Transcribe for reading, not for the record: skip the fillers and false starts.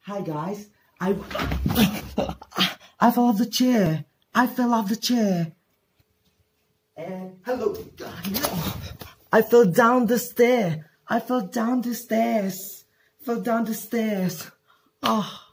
Hi guys, I fell off the chair. I fell off the chair. And hello guys. I fell down the stair. I fell down the stairs. Fell down the stairs. Oh.